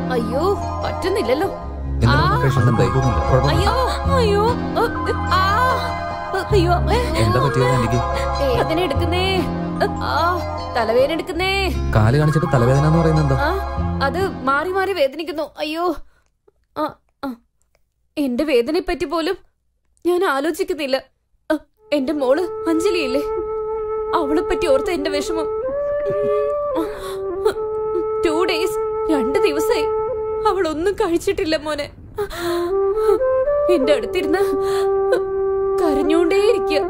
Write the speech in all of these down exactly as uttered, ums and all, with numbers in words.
അയ്യോ പറ്റുന്നില്ലല്ലോ. അയ്യോ അയ്യോ അയ്യോ വേദന എടുക്കുന്നേ, തലവേദന എടുക്കുന്നേ. കാല് കാണിച്ചിട്ട് തലവേദന എന്ന് പറയുന്നത് എന്താ? അത് മാറി മാറി വേദനിക്കുന്നു. അയ്യോ എന്റെ വേദനയെ പറ്റി പോലും ഞാൻ ആലോചിക്കുന്നില്ല. എന്റെ മോള് അഞ്ജലിയില്ലേ, അവളെ പറ്റി ഓർത്ത എന്റെ വിഷമം. ടു ഡേയ്സ് രണ്ട് ദിവസമായി അവളൊന്നും കഴിച്ചിട്ടില്ല മോനെ. എന്റെ അടുത്തിരുന്ന് കരഞ്ഞോണ്ടേയിരിക്കുക.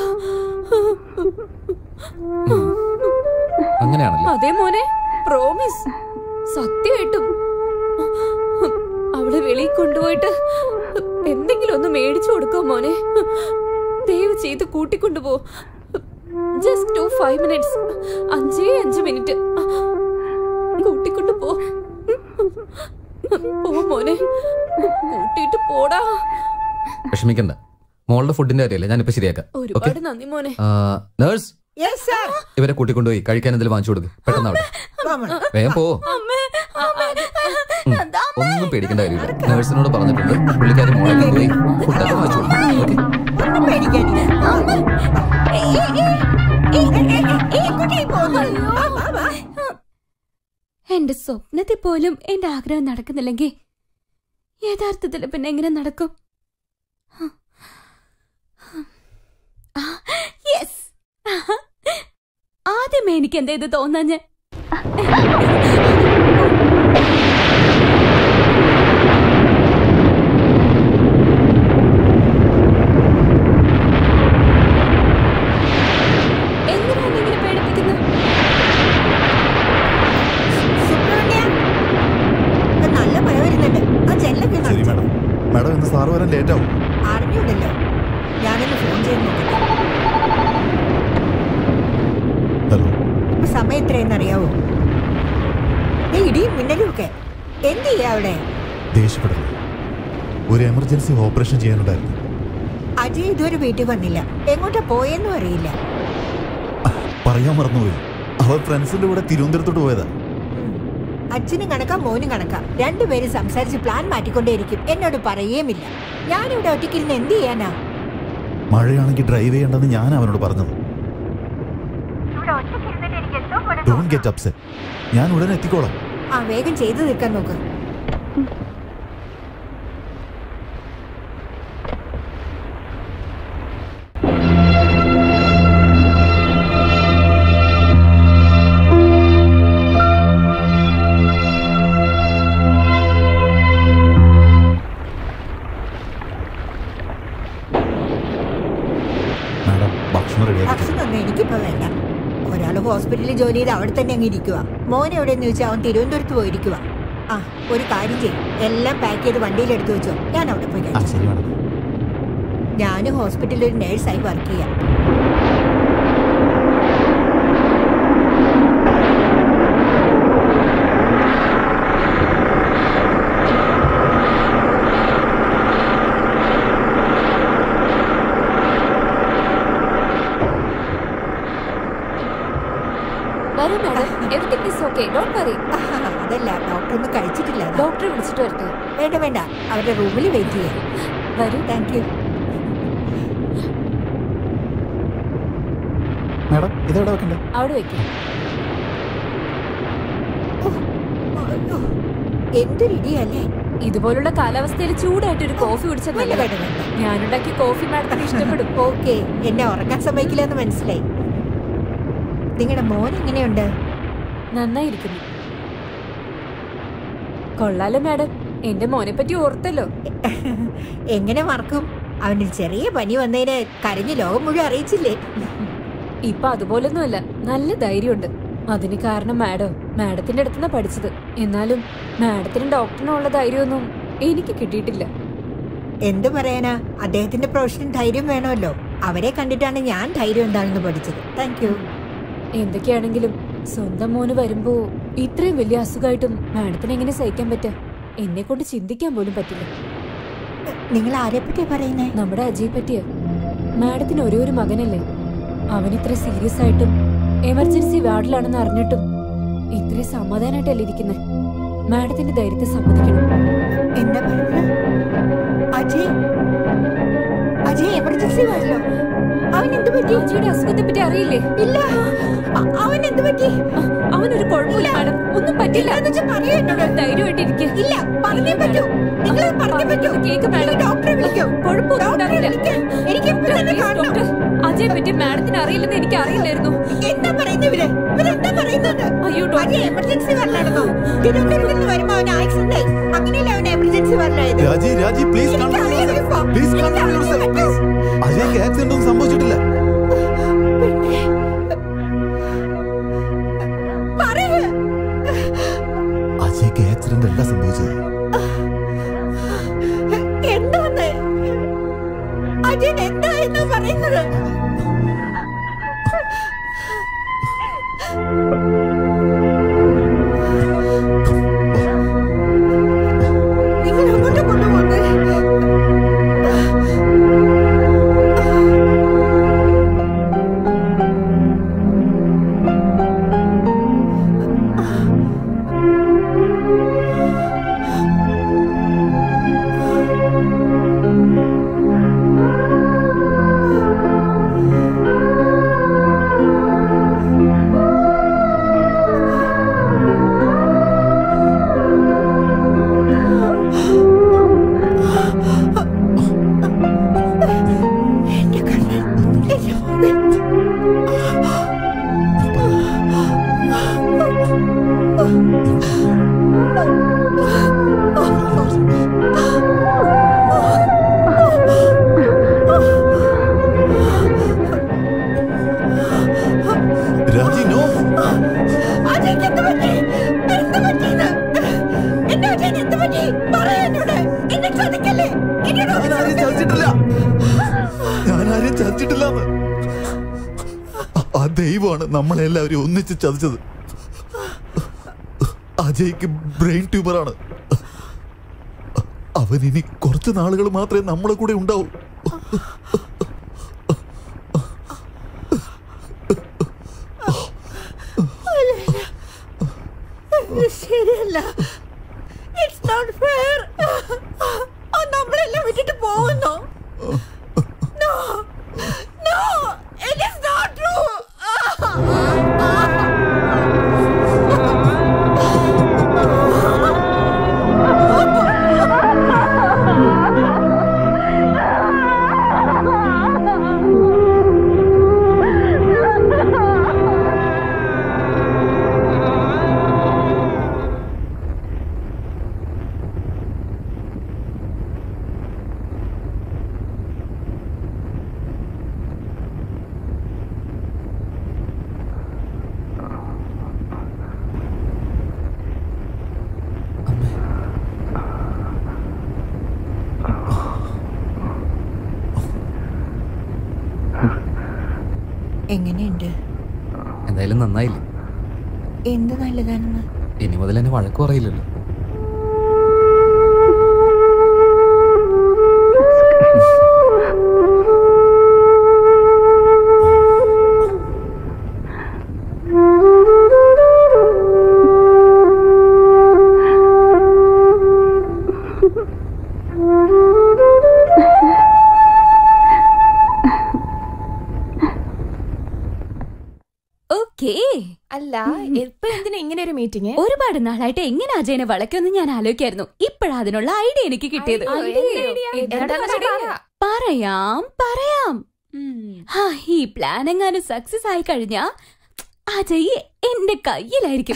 അതെ മോനെ, പ്രോമിസ്, സത്യമായിട്ടും. അവളെ വെളിയിൽ കൊണ്ടുപോയിട്ട് എന്തെങ്കിലും ഒന്ന് മേടിച്ചു കൊടുക്കോ മോനെ. ദയവ് ചെയ്ത് കൂട്ടിക്കൊണ്ടുപോ. ജസ്റ്റ് ടു ഫൈവ് മിനിറ്റ്സ്, അഞ്ചേ അഞ്ച് മിനിറ്റ് കൂട്ടിക്കൊണ്ടു പോ. പോ മോനെ, കൂട്ടിട്ട് പോടാ. വിഷമിക്കണ്ട, മോളുടെ ഫുഡിന്റെ കാര്യമല്ലേ, ഞാനിപ്പോ ശരിയാക്കാം. ഒരുപാട് നന്ദി മോനെ. നേഴ്സ്, ഇവരെ കൂട്ടിക്കൊണ്ടുപോയി കഴിക്കാൻ എന്തെങ്കിലും വാങ്ങിച്ചു കൊടുക്ക്. പെട്ടെന്ന് അവിടെ വേഗം പോ. ഒന്നും പേടിക്കേണ്ട കാര്യമില്ല. നേഴ്സിനോട് പറഞ്ഞിട്ടുണ്ട്, പുള്ളിക്കാരി മോളെ കൊണ്ടുപോയി ഫുഡൊക്കെ വാങ്ങിച്ചു കൊടുക്കും. എന്റെ സ്വപ്നത്തിൽ പോലും എന്റെ ആഗ്രഹം നടക്കുന്നില്ലെങ്കിൽ യഥാർത്ഥത്തിൽ പിന്നെ എങ്ങനെ നടക്കും? ആദ്യമേ എനിക്ക് എന്താ ഇത് തോന്നാഞ്ഞ്? എന്തിനാണ് ഇങ്ങനെ പേടിപ്പിക്കുന്നത്? നല്ല മഴ വരുന്നുണ്ട്. ആ ചെല്ലൊക്കെ മാഡം ഇന്ന് സാറ് വരാൻ ലേറ്റ് ആവും. അറിഞ്ഞൂടല്ലോ, ഞാനൊന്ന് ഫോൺ ചെയ്ത് നോക്കട്ടെ. ഇപ്പൊ സമയം എത്രയെന്നറിയാവോ? ഇടിയും മിന്നലും ഒക്കെ. എന്ത് ചെയ്യാ അവിടെ? ദേഷ്യപ്പെടല്ലേ, ഒരു എമർജൻസി ഓപ്പറേഷൻ ചെയ്യാനുണ്ടായിരുന്നു. അജയ് ഇതുവരെ വീട്ടിൽ വന്നില്ല. എങ്ങോട്ടാ പോയെന്നും അറിയില്ല. പറയാൻ മറന്നുപോയി, അവർ ഫ്രണ്ട്സിന്റെ കൂടെ തിരുവനന്തപുരത്തോട്ട് പോയതാ. അച്ഛനും കണക്കാ മോനും കണക്കാ, രണ്ടുപേരും സംസാരിച്ച് പ്ലാൻ മാറ്റിക്കൊണ്ടേയിരിക്കും. എന്നോട് പറയുകയുമില്ല. ഞാനിവിടെ ഒറ്റയ്ക്കിരുന്ന് എന്ത് ചെയ്യാനാ? മഴയാണെങ്കിൽ ഡ്രൈവ് ചെയ്യണ്ടെന്ന് ഞാൻ അവനോട് പറഞ്ഞത്. ഡോണ്ട് ഗെറ്റ് അപ്സെറ്റ്, ഞാൻ ഉടനെ എത്തിക്കോളാം. ആ വേഗം ചെയ്തു തീർക്കാൻ നോക്ക്. ഭക്ഷണമൊന്നും എനിക്കിപ്പോ വേണ്ട. ഒരാള് ഹോസ്പിറ്റലിൽ ജോലി ചെയ്ത് അവിടെ തന്നെ അങ്ങ് ഇരിക്കുക. മോനെ എവിടെയെന്ന് ചോദിച്ചാൽ അവൻ തിരുവനന്തപുരത്ത് പോയിരിക്കുക. ആ ഒരു കാര്യം ചെയ്യും, എല്ലാം പാക്ക് ചെയ്ത് വണ്ടിയിൽ എടുത്തു വെച്ചോ, ഞാൻ അവിടെ പോയി കഴിച്ചു. ഞാനും ഹോസ്പിറ്റലിൽ ഒരു നേഴ്സായി വർക്ക് ചെയ്യാം. അതല്ല, ഡോക്ടർ ഒന്നും കഴിച്ചിട്ടില്ല. ഡോക്ടറെ വിളിച്ചിട്ട് വരട്ടെ? വേണ്ട വേണ്ട, അവരുടെ റൂമിൽ വെയിറ്റ് ചെയ്യാം. വരൂ. Thank you. അവിടെ വെക്കാം. എന്തൊരു ഇടിയല്ലേ! ഇതുപോലുള്ള കാലാവസ്ഥയിൽ ചൂടായിട്ട് ഒരു കോഫി കുടിച്ചതല്ലേ? ഞാനുണ്ടാക്കിയ കോഫി മാഡത്തിന് ഇഷ്ടപ്പെടും. ഓക്കെ, എന്നെ ഉറങ്ങാൻ സമ്മതിക്കില്ലെന്ന് മനസ്സിലായി. നിങ്ങളുടെ മോൻ എങ്ങനെയുണ്ട്? നന്നായിരിക്കുന്നു. കൊള്ളാലോ മാഡം, എന്റെ മോനെ പറ്റി ഓർത്തല്ലോ. എങ്ങനെ മറക്കും? അവന് ചെറിയ പനി വന്നതിന് കരഞ്ഞ് ലോകം മുഴുവൻ അറിയിച്ചില്ലേ? ഇപ്പൊ അതുപോലൊന്നുമല്ല, നല്ല ധൈര്യമുണ്ട്. അതിന് കാരണം മാഡം മാഡത്തിന്റെ അടുത്തുനിന്നാ പഠിച്ചത്. എന്നാലും മാഡത്തിനും ഡോക്ടറിനും ഉള്ള ധൈര്യമൊന്നും എനിക്ക് കിട്ടിയിട്ടില്ല. എന്തു പറയാനാ, അദ്ദേഹത്തിന്റെ പ്രൊഫഷൻ ധൈര്യം വേണമല്ലോ. അവരെ കണ്ടിട്ടാണ് ഞാൻ ധൈര്യം എന്താണെന്ന് പഠിച്ചത്. Thank you. എന്തൊക്കെയാണെങ്കിലും സ്വന്തം മോന് വരുമ്പോ ഇത്രയും വലിയ അസുഖമായിട്ടും മാഡത്തിന് എങ്ങനെ സഹിക്കാൻ പറ്റാ? എന്നെ കൊണ്ട് ചിന്തിക്കാൻ പോലും പറ്റില്ല. നിങ്ങൾ ആരെ പറ്റിയാ പറയുന്നേ? നമ്മുടെ അജയ് പറ്റിയ. മാഡത്തിന് ഒരേ ഒരു മകനല്ലേ, അവനിത്ര സീരിയസ് ആയിട്ടും എമർജൻസി വാർഡിലാണെന്ന് അറിഞ്ഞിട്ടും ഇത്ര സമാധാനായിട്ടല്ലേ ഇരിക്കുന്നേ? മാഡത്തിന്റെ ധൈര്യത്തെ സമ്മതിക്കണം. എന്താ പറഞ്ഞത്? അജയ് അജയ് എമർജൻസി വരല്ലോ. അവൻ എന്ത് പറ്റി? അജയുടെ അസുഖത്തെ പറ്റി അറിയില്ലേ? ഇല്ല. അവൻ എന്ത് പറ്റി? അവനൊരു കുഴപ്പമില്ല മാഡം, ഒന്നും പറ്റില്ല. പറയൂ എന്നോട്. ധൈര്യമായിട്ടിരിക്കുക. ഇല്ല, പറഞ്ഞേ പറ്റൂ. നിങ്ങൾ പറഞ്ഞേ പറ്റൂ. Cake madam. ഡോക്ടറെ വിളിക്കൂ. എനിക്ക് അജയെ പറ്റി മാഡത്തിന് അറിയില്ലെന്ന് എനിക്ക് അറിയില്ലായിരുന്നു. എന്താ പറയുന്നവര്? ഇവരെന്താ പറയുന്നത്? അയ്യോ, അജയ് എമർജൻസി വരലാണെന്നോ? തിരുവനന്തപുരത്ത് നിന്ന് വരുമ്പോ അവന് ആക്സിഡന്റ് ആയി. അങ്ങനെയല്ല അവന് എമർജൻസി വരലായത്. രാജി രാജി പ്ലീസ് പ്ലീസ് അജയ്ക്ക് ആക്സിഡന്റ് ഒന്നും സംഭവിച്ചിട്ടില്ല. അജയ്ക്ക് ആക്സിഡന്റ് അല്ല സംഭവിച്ചത്. എന്താന്ന് അജയൻ എന്തായിരുന്നു പറയുന്നത്? നിങ്ങൾ അങ്ങോട്ട് കൊണ്ടുപോകുന്നത്? ദൈവമാണ് നമ്മളെല്ലാവരും ഒന്നിച്ച് ചതിച്ചത്. അജയ്ക്ക് ബ്രെയിൻ ട്യൂമറാണ്. അവൻ ഇനി കുറച്ച് നാളുകൾ മാത്രമേ നമ്മളെ കൂടെ ഉണ്ടാവൂ. ശരിയല്ല. It's not fair. നമ്മളെല്ലാം വിട്ടിട്ട് പോകുന്നു. No no, it is not true. എങ്ങനെയുണ്ട്? എന്തായാലും നന്നായില്ലേ? എന്ത് നല്ലതാണെന്ന്? ഇനി മുതൽ എന്നെ വഴക്ക് പറയില്ലല്ലോ. അല്ല, ഇപ്പൊ എന്തിനാ ഇങ്ങനെ ഒരു മീറ്റിംഗ്? ഒരുപാട് നാളായിട്ട് എങ്ങനെ അജയനെ വളയ്ക്കുമെന്ന് ഞാൻ ആലോചിക്കായിരുന്നു. ഇപ്പഴാ അതിനുള്ള ഐഡിയ എനിക്ക് കിട്ടിയത്. പറയാം പറയാം ഈ പ്ലാൻ എങ്ങാനും സക്സസ് ആയി കഴിഞ്ഞാ അജയ് എന്റെ കയ്യിലായിരിക്കും.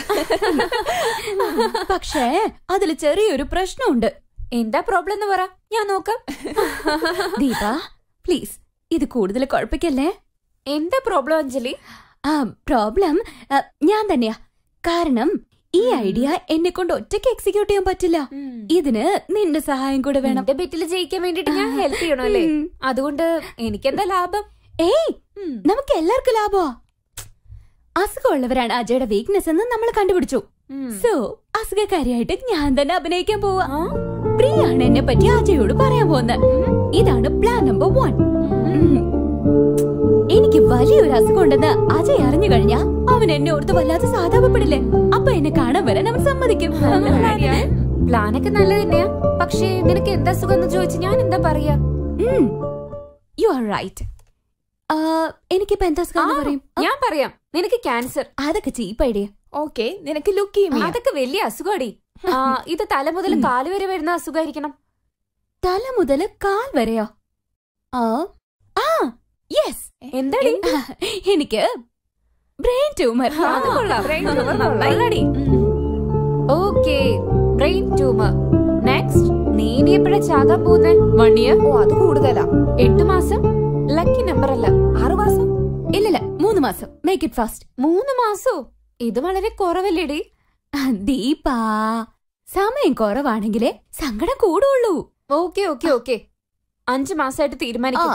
പക്ഷേ അതില് ചെറിയൊരു പ്രശ്നമുണ്ട്. എന്താ പ്രോബ്ലം എന്ന് പറ, ഞാൻ നോക്കാം. ദീപ പ്ലീസ്, ഇത് കൂടുതൽ കുഴപ്പിക്കല്ലേ. എന്താ പ്രോബ്ലം അഞ്ജലി? ആ പ്രോബ്ലം ഞാൻ തന്നെയാ. കാരണം ഈ ഐഡിയ എന്നെ കൊണ്ട് ഒറ്റയ്ക്ക് എക്സിക്യൂട്ട് ചെയ്യാൻ പറ്റില്ല. ഇതിന് നിന്റെ സഹായം കൂടെ വേണം. എന്റെ ബെറ്റിൽ ജയിക്കാൻ വേണ്ടിട്ട് ഞാൻ ഹെൽപ്പ് ചെയ്യണോ അല്ലേ? അതുകൊണ്ട് എനിക്കെന്താ ലാഭം? ഏയ്, നമുക്ക് എല്ലാവർക്കും ലാഭമാ. അസുഖമുള്ളവരാണ് അജയുടെ വീക്ക്നെസ് എന്ന് നമ്മൾ കണ്ടുപിടിച്ചു. സോ അസുഖക്കാരിയായിട്ട് ഞാൻ തന്നെ അഭിനയിക്കാൻ പോവാ. പ്രിയാണ് എന്നെ പറ്റി അജയോട് പറയാൻ പോകുന്നത്. ഇതാണ് പ്ലാൻ നമ്പർ വൺ. എനിക്ക് എനിക്ക് വലിയൊരു അസുഖം ഉണ്ടെന്ന് അജയ് അറിഞ്ഞു കഴിഞ്ഞാ അവൻ എന്നെ ഓർത്ത് വല്ലാതെ സാധാപപ്പെടില്ലേ? അപ്പൊ എന്നെ കാണാൻ വരാൻ അവൻ സമ്മതിക്കും. പ്ലാനൊക്കെ നല്ലത് തന്നെയാ. പക്ഷേ നിനക്ക് എന്താ സുഖം എന്ന് ചോദിച്ചു ഞാൻ എന്താ പറയാ? You are right. എനിക്കിപ്പോ എന്താ സുഖം പറയും? ഞാൻ പറയാം, നിനക്ക് ക്യാൻസർ. അതൊക്കെ ചീപ്പ് ഐഡിയ. ഓക്കെ, നിനക്ക് ലുക്കീമിയ. അതൊക്കെ വലിയ അസുഖാടി. ഇത് തല മുതൽ കാല് വരെ വരുന്ന അസുഖായിരിക്കണം. തല മുതൽ കാൽ വരെയോ? ആ യെസ്. എന്താടി? എനിക്ക് brain tumour. Okay, brain tumour. Next, നീ ഇനി എപ്പോഴാ ചാകാൻ പോകുന്നേ? One year? ഓ, അത് കൂടുതലാ. എട്ട് മാസം? ലക്കി നമ്പർ അല്ല. ആറു മാസം? ഇല്ലല്ല, മൂന്ന് മാസം. Make it fast. മൂന്ന് മാസോ? ഇത് വളരെ കുറവല്ലേടി? ദീപാ, സമയം കുറവാണെങ്കിലേ സങ്കടം കൂടുള്ളൂ. ഓക്കെ ഓക്കെ ഓക്കെ, അഞ്ചു മാസമായിട്ട് തീരുമാനിക്കും.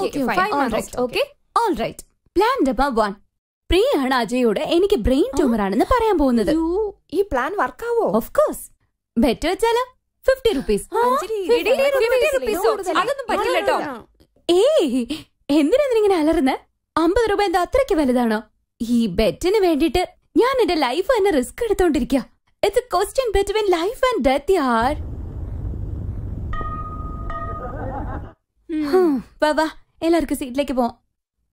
Plan number one. പ്രിയാണ് അജയോട് എനിക്ക് ബ്രെയിൻ ട്യൂമർ ആണെന്ന് പറയാൻ പോകുന്നത്. ഈ പ്ലാൻ വർക്കാവോ? Of course. ബെറ്റ് വെച്ചാലോ? Fifty rupees. അതൊന്നും പറ്റില്ല കേട്ടോ. ഏയ്, എന്തിനാ ഇങ്ങനെ അലറുന്നത്? അമ്പത് രൂപ എന്താ അത്രയ്ക്ക് വലുതാണോ? ഈ ബെറ്റിന് വേണ്ടിട്ട് ഞാൻ എന്റെ ലൈഫ് തന്നെ റിസ്ക് എടുത്തോണ്ടിരിക്കുക. It's a question between life and death യാർ. വാ വാ, എല്ലാവർക്കും സീറ്റിലേക്ക് പോവാം.